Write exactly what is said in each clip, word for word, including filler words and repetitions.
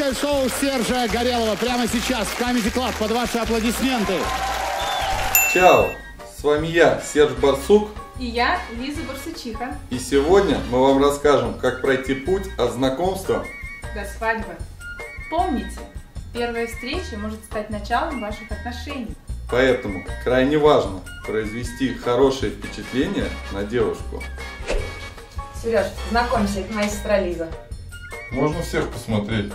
Юмористическое шоу Сержа Горелого прямо сейчас в Comedy Club под ваши аплодисменты. Чао! С вами я, Серж Барсук. И я, Лиза Барсучиха. И сегодня мы вам расскажем, как пройти путь от знакомства до свадьбы. Помните, первая встреча может стать началом ваших отношений. Поэтому крайне важно произвести хорошее впечатление на девушку. Сереж, знакомься, это моя сестра Лиза. Можно всех посмотреть.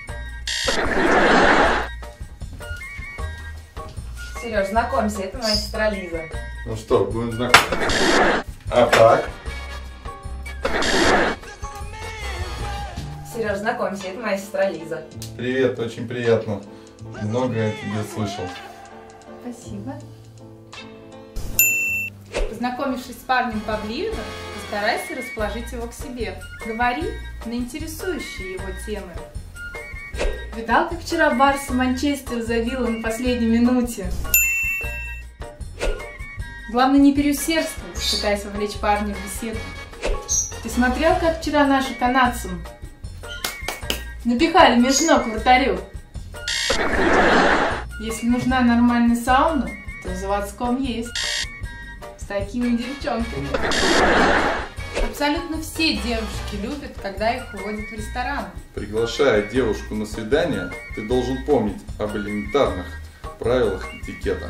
Сереж, знакомься, это моя сестра Лиза. Ну что, будем знакомиться? А так? Сереж, знакомься, это моя сестра Лиза. Привет, очень приятно. Много я тебе слышал. Спасибо. Познакомившись с парнем поближе, постарайся расположить его к себе. Говори на интересующие его темы. Видал, как вчера Барса Манчестер забила на последней минуте? Главное, не переусердствуй, пытаясь вовлечь парня в беседу. Ты смотрел, как вчера наши канадцам напихали меж ног вратарю? Если нужна нормальная сауна, то в заводском есть. С такими девчонками. Абсолютно все девушки любят, когда их уводят в ресторан. Приглашая девушку на свидание, ты должен помнить об элементарных правилах этикета.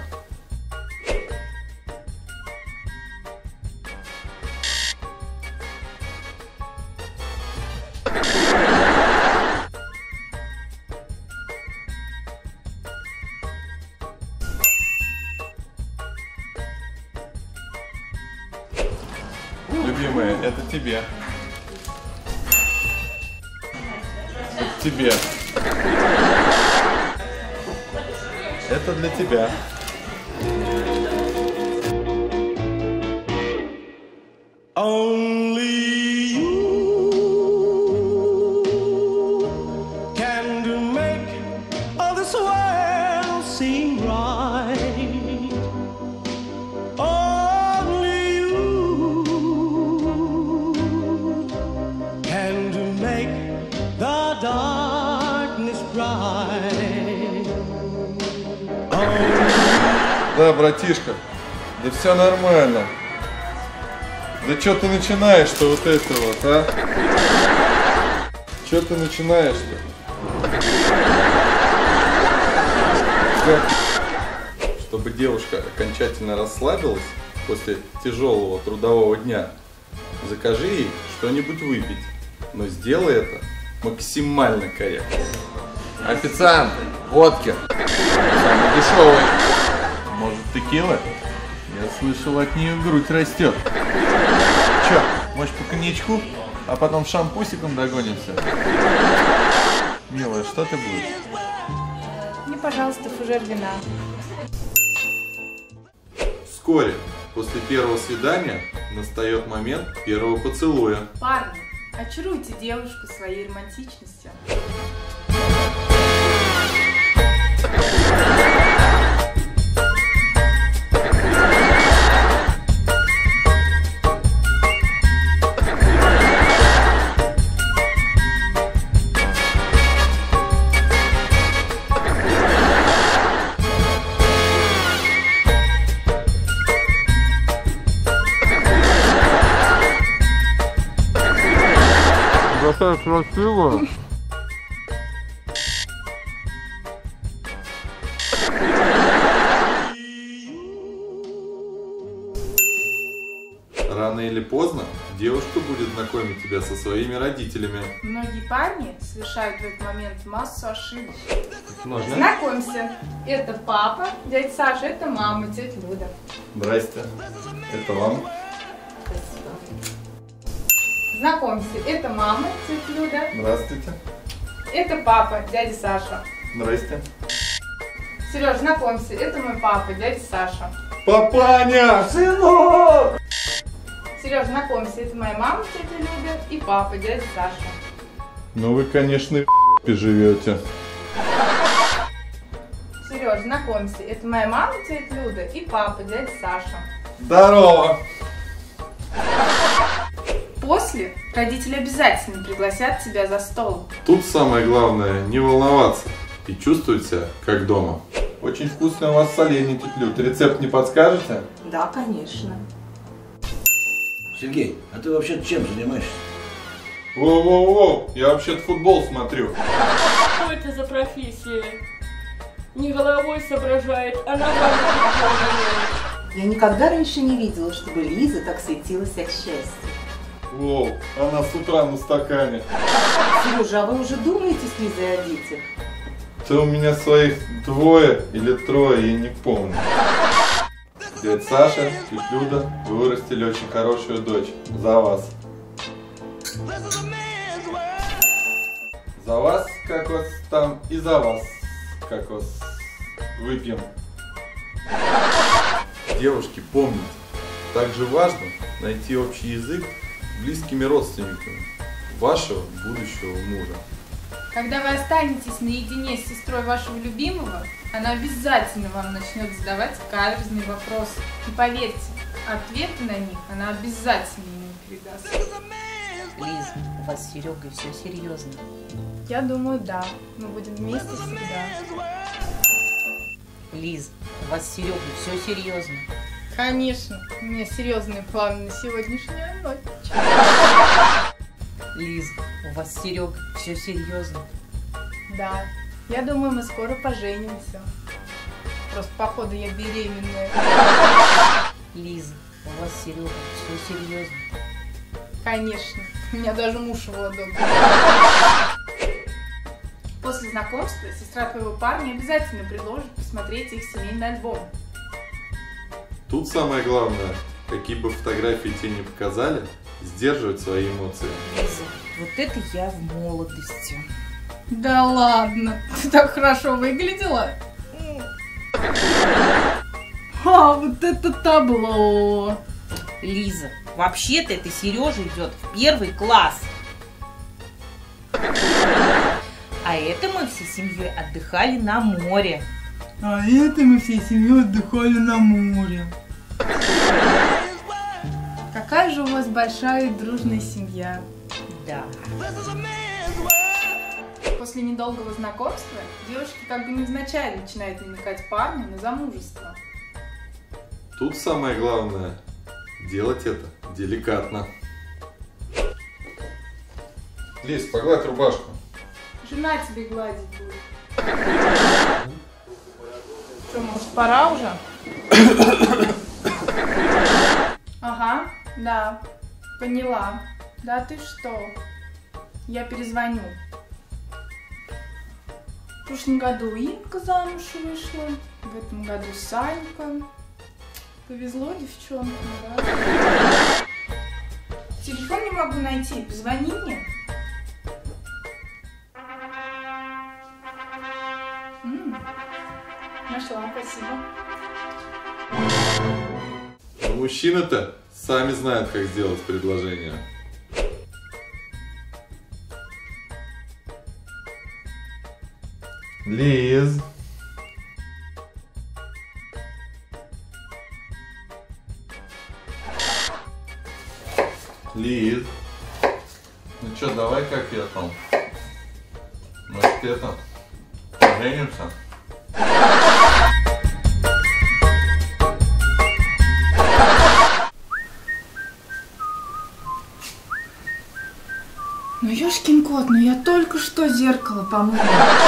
Любимая, это тебе. Это тебе. Это для тебя. Only you can make all this world seem right. Only you can make the darkness bright. Да, братишка, да все нормально. Да что ты начинаешь-то вот это вот, а? Что ты начинаешь-то? Чтобы девушка окончательно расслабилась после тяжелого трудового дня, закажи ей что-нибудь выпить, но сделай это максимально корректно. Официант, водки. Самый дешевый. Может, текила? Я слышал, от нее грудь растет. Че, может, по коньячку, а потом шампусиком догонимся? Милая, что ты будешь? Мне, пожалуйста, фужер вина. Вскоре, после первого свидания, настает момент первого поцелуя. Парни, очаруйте девушку своей романтичностью. Какая красивая. Рано или поздно девушка будет знакомить тебя со своими родителями. Многие парни совершают в этот момент массу ошибок. Можно? Знакомься, это папа, дядя Саша, это мама, тетя Люда. Здрасте. Это вам. Знакомься, это мама, тетя Люда. Здравствуйте. Это папа, дядя Саша. Здрасте. Сереж, знакомься, это мой папа, дядя Саша. Папаня, сынок! Сереж, знакомься, это моя мама, тетя Люда, и папа, дядя Саша. Ну вы, конечно, в живете. Сереж, знакомься, это моя мама, тетя Люда, и папа, дядя Саша. Здорово! После родители обязательно пригласят тебя за стол. Тут самое главное не волноваться и чувствовать себя как дома. Очень вкусные у вас соленья, тетя Люд. Рецепт не подскажете? Да, конечно. Сергей, а ты вообще чем занимаешься? Воу-воу-воу, я вообще-то футбол смотрю. Что это за профессия? Не головой соображает, а ногами соображает. Я никогда раньше не видела, чтобы Лиза так светилась от счастья. Воу, она с утра на стакане. Сережа, а вы уже думаете с Лизой о детях? Да у меня своих двое или трое, я не помню. Дядя Саша, тетя Люда, вы вырастили очень хорошую дочь. За вас. За вас, как вас там, и за вас, как вас. Выпьем. Девушки, помните, также важно найти общий язык с близкими родственниками вашего будущего мужа. Когда вы останетесь наедине с сестрой вашего любимого, она обязательно вам начнет задавать каверзные вопросы. И поверьте, ответы на них она обязательно ему передаст. Лиз, у вас с Серегой все серьезно. Я думаю, да. Мы будем вместе всегда. Лиз, у вас с Серегой все серьезно. Конечно. У меня серьезные планы на сегодняшнюю ночь. Лиз, у вас с Серегой все серьезно. Да. Я думаю, мы скоро поженимся. Просто, походу, я беременная. Лиза, у вас с Серегой все серьезно. Конечно. У меня даже муж его одобрил. После знакомства сестра твоего парня обязательно предложит посмотреть их семейный альбом. Тут самое главное, какие бы фотографии тебе не показали, сдерживать свои эмоции. Лиза, вот это я в молодости. Да ладно, ты так хорошо выглядела. А, вот это табло. Лиза, вообще-то это Сережа идет в первый класс. А это мы всей семьей отдыхали на море. А это мы всей семьей отдыхали на море. Какая же у вас большая и дружная семья. Да. После недолгого знакомства девушки как бы невзначай начинают намекать парню на замужество. Тут самое главное делать это деликатно. Лиз, погладь рубашку. Жена тебе гладить будет. Что, может, пора уже? Ага, да, поняла. Да ты что? Я перезвоню. В прошлом году Инка замуж вышла, в этом году Санька. Повезло девчонкам, да? Телефон не могу найти, позвони мне. М-м, нашла, спасибо. Но мужчины-то сами знают, как сделать предложение. Лиз. Лиз. Ну что, давай как я там? Может, это? Поженимся? Ну ёшкин кот, ну я только что зеркало помыла.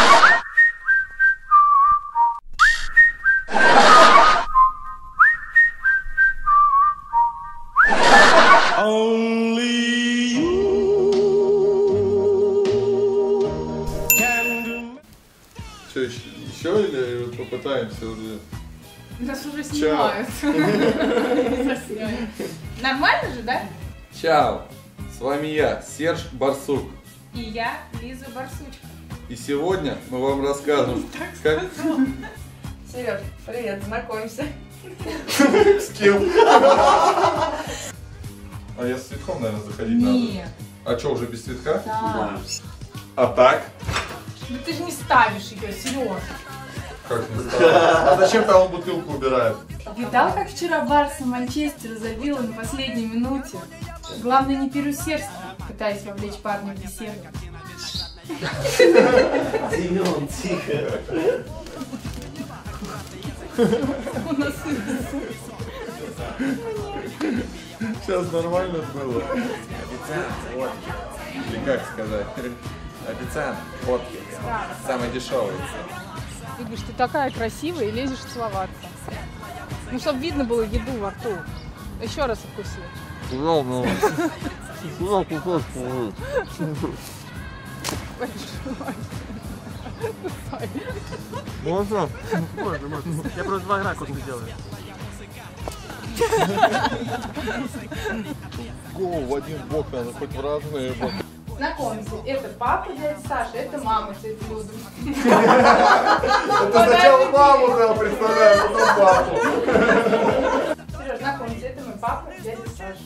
Only you can do. Что, еще, еще или попытаемся уже? Нас уже снимают. Нормально же, да? Чао! С вами я, Серж Барсук. И я, Лиза Барсучка. И сегодня мы вам расскажем, как... Сереж, привет, знакомься. С кем? А я с цветком, наверное, заходить надо. Нет. А что, уже без цветка? Да. А так? Ну ты же не ставишь ее, Сереж. Как не стало? А зачем там он бутылку убирает? Видал, как вчера Барса Манчестер забила на последней минуте? Главное, не переусердствуй, пытаясь вовлечь парня в беседу. Семен, тихо. У нас Сейчас нормально было. Официант, водки. Или как сказать? Официант, водки. Самый дешевый. Ты говоришь, ты такая красивая и лезешь целоваться. Ну, чтобы видно было еду во рту. Еще раз вкуси. Можно? Можно, можно. Я просто два ракурса сделаю. Голову в один бок надо, хоть в разные боки. Знакомься, это папа дядя Саша, это мама дядя Люда. Это сначала маму, да, представляю, потом папу. Сереж, знакомься, это мой папа дядя Саша.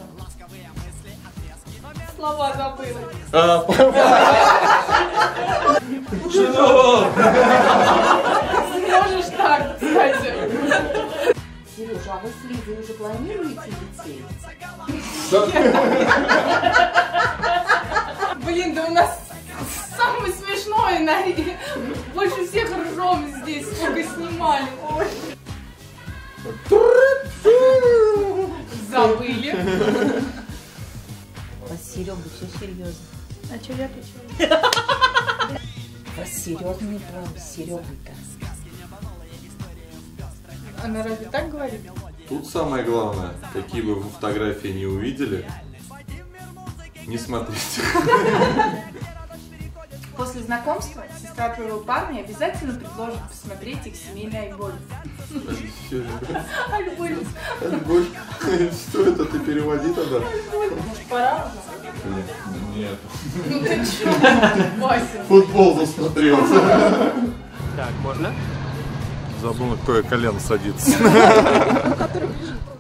Слова забыла. Сможешь так, кстати. Сережа, а вы с Лизой уже планируете детей? Блин, да у нас самый смешной, наверное. Больше всех ржем здесь, сколько снимали. Ой. Забыли. У вас с Серегой все серьезно. А что я почему? У вас серьезный план с Серегой-то. Она разве так говорит? Тут самое главное, какие бы вы фотографии не увидели, не смотрите. После знакомства сестра твоего парня обязательно предложит посмотреть их семейный альбом. Альбом. Альбом? Что это ты переводи тогда? Может, пора уже? Нет. Ну ты чё, Вася? Футбол засмотрелся. Так, можно? Забыл, на какое колено садится. Который лежит.